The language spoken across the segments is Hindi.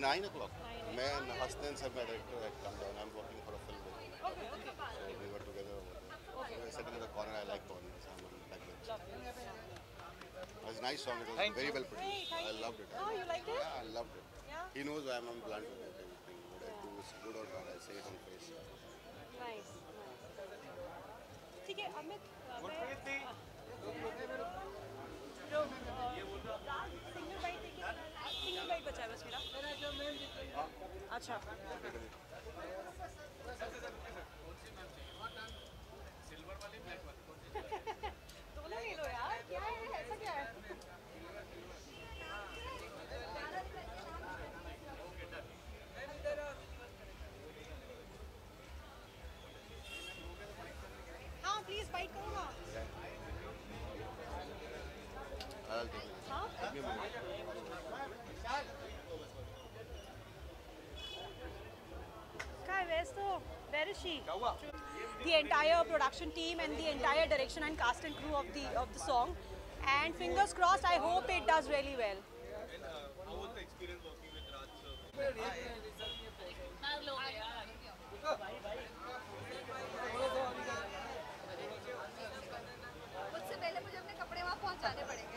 9 o'clock. Man, Hasnan sir, my director, had come down. I'm working for a film. Okay. So we were together over there. Okay. We were sitting in the corner. I like corners. I'm on backbench. It was a nice song. It was Thank very you. well produced. I loved it. Oh, you liked it? Yeah, I loved it. Yeah. He knows I'm blunt with it. Everything. What I do is good or bad. I say it on face. Nice. ठीक है अमित सिंगल बाइट देखिए सिंगल बाइट बचा है बस मेरा अच्छा दोनों ले लो यार क्या है ऐसा क्या है हाँ प्लीज बाइट करो ना I'll take it. हाँ Give me a minute. Sky, where is she? The entire production team and the entire direction and cast and crew of the song. And fingers crossed, I hope it does really well. How was the experience working with Raj sir? मुझसे पहले मुझे अपने कपड़े वहाँ पहुँचाने पड़ेंगे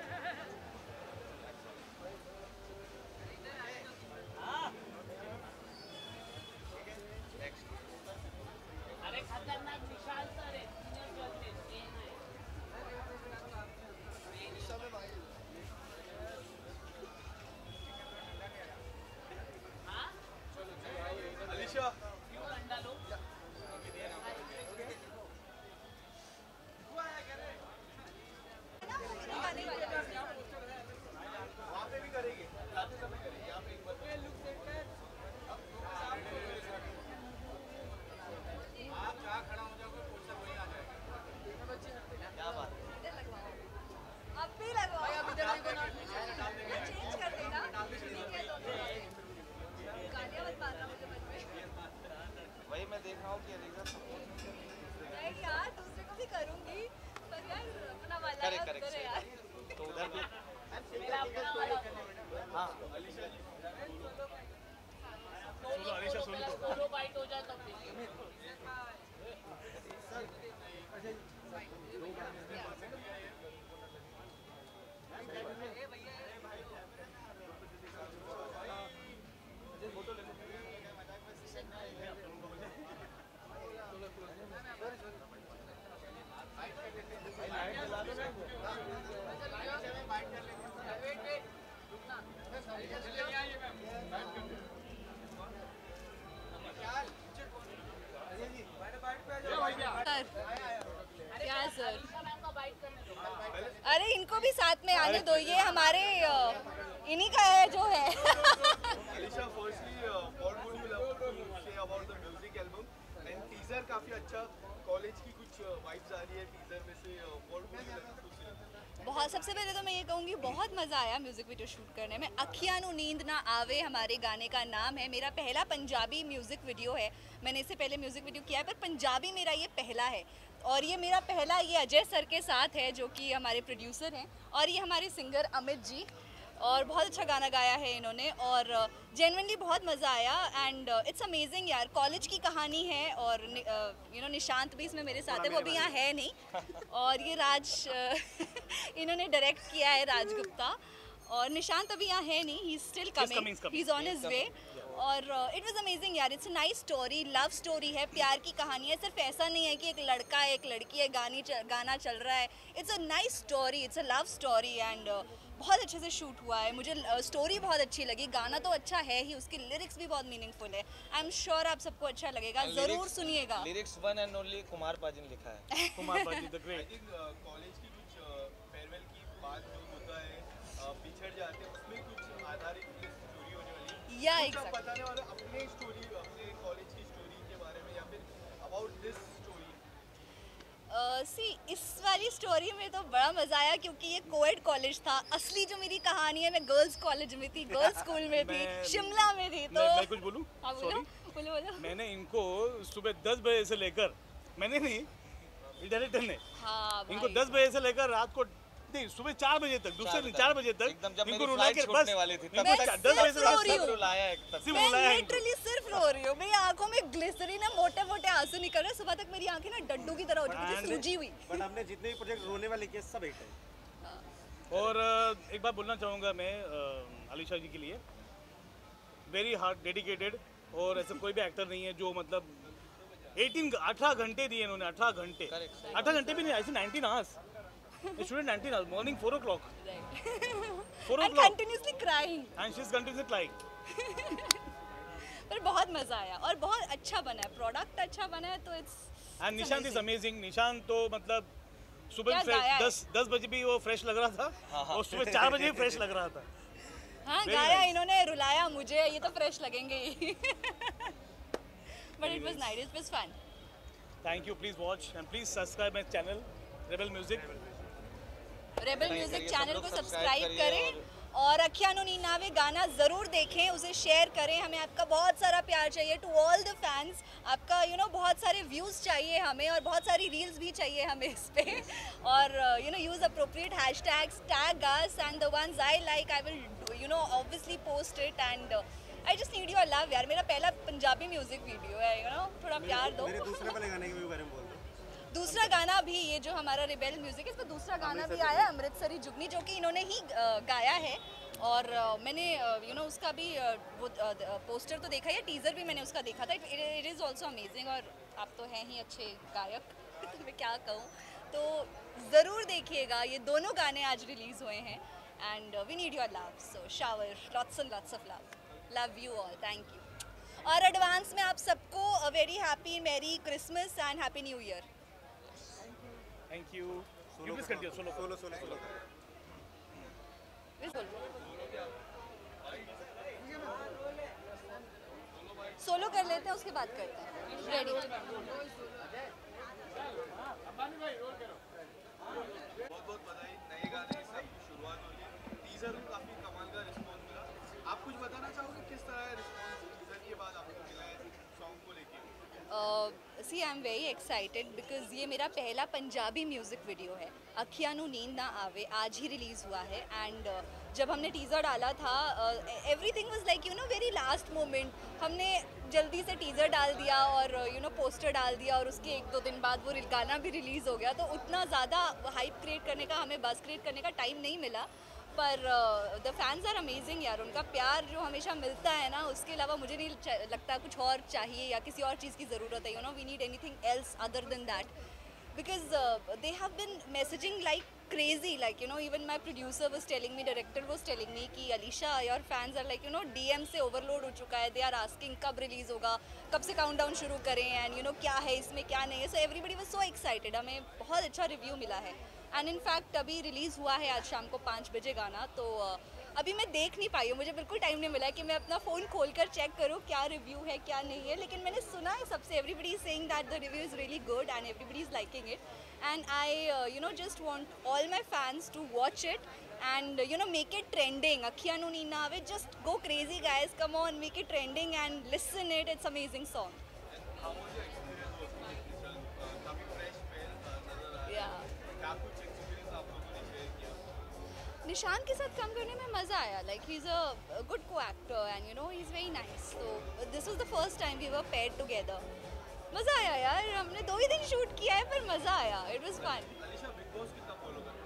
अरे खतरनाक विशाल सर है Alisha, क्यों अंडा लो वहाँ पे भी करेंगे जाते समय करेंगे यहाँ पे एक बार आप जहाँ खड़ा हो जाओगे पोस्टर वहीं आ जाएगा क्या बात अब भी लगवाओ चेंज कर देना ठीक है तो गालियाँ मत मारना मुझे मन में वही मैं देख रहा हूँ कि नहीं यार दूसरे को भी करूँगी पर यार अपना वाला करेक्ट यार उधर है यार करेक्ट तो उधर भी मेरा अपना वाला हाँ सोलो बाइट हो जाए तब देखिए क्या सर मैम का बाइट करने दो अरे इनको भी साथ में आने दो ये हमारे इन्हीं का है जो है Alisha, firstly, what would you love to say about the music album? And teaser काफी अच्छा कॉलेज की कुछ वाइब्स आ रही है टीजर में से what would you like to say? बहुत सबसे पहले तो मैं ये कहूँगी बहुत मज़ा आया म्यूज़िक वीडियो शूट करने में अखियाँ नु नींद ना आवे हमारे गाने का नाम है मेरा पहला पंजाबी म्यूज़िक वीडियो है मैंने इससे पहले म्यूज़िक वीडियो किया है पर पंजाबी मेरा ये पहला है और ये मेरा पहला ये अजय सर के साथ है जो कि हमारे प्रोड्यूसर हैं और ये हमारे सिंगर अमित जी और बहुत अच्छा गाना गाया है इन्होंने और जेन्युइनली बहुत मज़ा आया एंड इट्स अमेजिंग यार कॉलेज की कहानी है और निशांत भी इसमें मेरे साथ है वो भी यहाँ है नहीं और ये राज इन्होंने डायरेक्ट किया है राज गुप्ता और निशांत अभी यहाँ है नहीं he is still coming he is on his way और इट वाज अमेजिंग यार it's a nice story love story है प्यार की कहानी है सिर्फ ऐसा नहीं है कि एक लड़का है एक लड़की है गाना चल रहा है it's a nice story it's a love story and बहुत अच्छे से शूट हुआ है मुझे स्टोरी बहुत अच्छी लगी गाना तो अच्छा है ही उसके लिरिक्स भी बहुत मीनिंगफुल है आई एम श्योर आप सबको अच्छा लगेगा ज़रूर सुनिएगा lyrics one and only Kumar paaji ने लिखा है Kumar paaji the I great think college की कुछ फेयरवेल की बात जो होता है पिछड़ जाते हैं उसमें कुछ आधारित स्टोरी होने वाली है या कुछ आप एग्जैक्टली बताने वाले अपने स्टोरी अपने कॉलेज की स्टोरी के बारे में या फिर अबाउट दिस स्टोरी सी इस वाली स्टोरी में तो बड़ा मज़ा आया क्योंकि ये कोएड कॉलेज था असली जो मेरी कहानी है मैं गर्ल्स कॉलेज में थी गर्ल्स स्कूल में थी शिमला में थी तो मैं कुछ बोलूं हाँ बोलो बोलो मैंने इनको सुबह 10 बजे से लेकर मैंने नहीं डायरेक्टर ने हाँ इनको भाई 10 बजे से लेकर रात को नहीं सुबह 4 बजे तक, दूसरे दिन 4 बजे तक एकदम जब इनको मेरी रुला फ्लाइट के छूटने बस वाली थी इनको तब मैं 10 बजे सिर्फ रो रही से हूँ। रुलाया है तब सिर्फ मैं रुलाया है इनको। लिटरली सिर्फ रो रही हूँ, मेरी आंखों में ग्लिसरीन है, मोटे मोटे आंसू निकल रहे हैं। सुबह तक मेरी आंखें ना डड्डू की तरह हो चुकी थी, सूजी हुई। बट हमने जितने भी प्रोजेक्ट रोने वाले किए सब हिट है। और एक बात बोलना चाहूँगा मैं अलीशा जी के लिए, वेरी हार्ड डेडिकेटेड, और ऐसा कोई भी एक्टर नहीं है जो मतलब 18 घंटे दिए इन्होंने, 18 घंटे, 18 घंटे भी नहीं, ऐसे 19 hours, student 19 hours, morning 4 o'clock, 4 And o'clock, continuously crying. and she's continuously crying. पर बहुत मजा आया और बहुत अच्छा बना है, प्रोडक्ट अच्छा बना है, तो it's and Nishant is amazing. Nishant तो मतलब सुबह क्या गाया है? 10 बजे भी वो फ्रेश लग रहा था, और सुबह 4 बजे भी फ्रेश लग रहा था। हाँ Very गाया nice. इन्होंने, रुलाया मुझे, ये तो फ्रेश लगेंगे ही। But it was nice, it was fun. Thank you, please watch and please subscribe my channel rebel music. Rebel music करिए, सब चैनल लोग को सब्सक्राइब सब्सक्राइब करिए करें और अखियानो नी नावे गाना ज़रूर देखें, उसे शेयर करें। हमें आपका बहुत सारा प्यार चाहिए, टू ऑल द फैंस। आपका बहुत सारे व्यूज़ चाहिए हमें, और बहुत सारी रील्स भी चाहिए हमें इस पे। और use appropriate hashtags, tag us, and the ones I like I will obviously post it, and I just need your love यार। मेरा पहला पंजाबी म्यूजिक वीडियो है, थोड़ा प्यार दो। मेरे दूसरे वाले गाने के बारे में बोल दो। दूसरा गाना भी, ये जो हमारा रिबेल म्यूजिक है, इसमें दूसरा गाना भी आया है, अमृतसरी जुगनी, जो कि इन्होंने ही गाया है। और मैंने उसका भी वो पोस्टर तो देखा है, टीज़र भी मैंने उसका देखा था। इट इज़ ऑल्सो अमेजिंग, और आप तो हैं ही अच्छे गायक, तो मैं क्या कहूँ। तो ज़रूर देखिएगा, ये दोनों गाने आज रिलीज़ हुए हैं, and we need your love, so shower lots and lots of love you all, thank you. और एडवांस में आप सबको very happy merry Christmas and happy new year. Thank you. You please continue, solo solo कर लेते हैं, उसके बाद करते हैं। रेडी। बहुत बहुत बधाई, नए गाने से आपकी शुरुआत हो रही है। टीजर में काफी कमाल का रिस्पॉन्स मिला। आप कुछ बताना चाहोगे किस तरह रिस्पॉन्स टीजर के बाद आपको मिला है सॉन्ग को लेके? See I am very excited because ये मेरा पहला पंजाबी म्यूज़िक वीडियो है। अखियानु नींद ना आवे आज ही रिलीज़ हुआ है, एंड जब हमने टीज़र डाला था, everything was like very last moment. हमने जल्दी से टीज़र डाल दिया और पोस्टर डाल दिया, और उसके 1-2 दिन बाद वो गाना भी रिलीज़ हो गया। तो उतना ज़्यादा हाइप क्रिएट करने का, हमें बज़ क्रिएट करने का टाइम नहीं मिला। पर द फैंस आर अमेजिंग यार, उनका प्यार जो हमेशा मिलता है ना, उसके अलावा मुझे नहीं लगता कुछ और चाहिए या किसी और चीज़ की ज़रूरत है। We need anything else other than that, because they have been messaging like crazy, like even my producer was telling me, director was telling me कि Alisha your fans are like DM से ओवरलोड हो चुका है, दे आर आस्किंग कब रिलीज़ होगा, कब से काउंटडाउन शुरू करें, एंड क्या है इसमें क्या नहीं है। So everybody was so excited, हमें बहुत अच्छा रिव्यू मिला है। एंड इन फैक्ट अभी रिलीज़ हुआ है आज शाम को 5 बजे गाना, तो अभी मैं देख नहीं पाई हूँ, मुझे बिल्कुल टाइम नहीं मिला है कि मैं अपना फ़ोन खोल कर चेक करूँ क्या रिव्यू है क्या नहीं है। लेकिन मैंने सुना है सबसे, everybody is saying that the review is really good and everybody is liking it, and I just want all my fans to watch it and make it trending. Akhiyanu Nin Na Aave, just go crazy guys, come on, make it trending and listen it, it's amazing song. How was your experience working with Nishan? काफी fresh feel नजर आ रहा है। Yeah. क्या कुछ एक्सपीरियंस आप लोगों ने शेयर किया? निशान के साथ काम करने में मज़ा आया, like he's a good co-actor and he's very nice, so this was the first time we were paired together. मज़ा आया यार, हमने 2 ही दिन शूट किया है पर मज़ा आया, it was fun. Alisha Bigg Boss कितना फॉलो करते हो?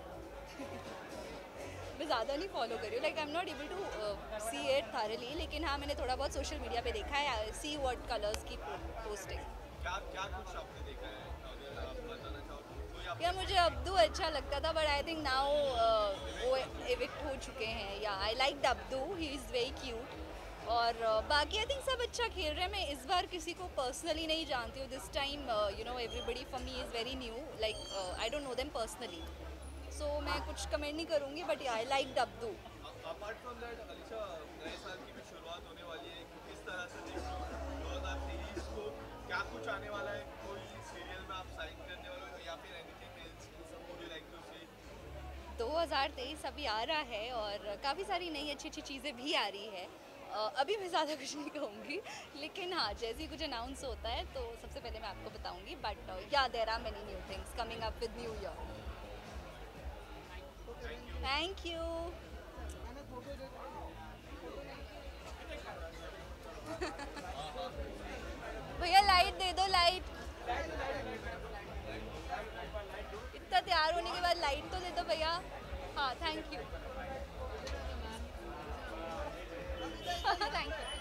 मैं ज़्यादा नहीं फॉलो कर रही हूँ, like I am not able to see it thoroughly, लेकिन हाँ मैंने थोड़ा बहुत सोशल मीडिया पे देखा है, सी व्हाट कलर्स की पोस्टिंग। क्या क्या कुछ आपने देखा है अगर आप बताना चाहो तो? कोई आप यार मुझे अब्दू अच्छा लगता था, बट आई थिंक नाउ वो एविक्ट हो चुके हैं। Yeah I like Abdu, he is very cute, और बाकी आई थिंक सब अच्छा खेल रहे हैं। मैं इस बार किसी को पर्सनली नहीं जानती हूँ, this time everybody for me is very new, like I don't know them personally, so मैं कुछ कमेंट नहीं करूँगी, but I like Abdu. Apart from that Alisha, नए साल की भी शुरुआत होने वाली है, किस तरह से देख रहे हो 2023 को? क्या कुछ आने वाला है? कोई सीरियल में आप साइन करने वाले हो या फिर anything else would you like to say? 2023 अभी आ रहा है और काफ़ी सारी नई अच्छी अच्छी चीज़ें भी आ रही है। अभी मैं ज़्यादा कुछ नहीं कहूँगी, लेकिन हाँ जैसे ही कुछ अनाउंस होता है तो सबसे पहले मैं आपको बताऊँगी, but yeah there are many new things coming up with new year. Thank you. भैया लाइट दे दो, लाइट। इतना तैयार होने के बाद लाइट तो दे दो भैया। हाँ थैंक यू। Thank you.